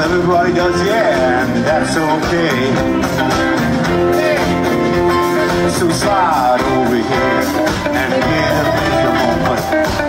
Everybody does, yeah, and that's okay. So slide over here and get a bigger moment.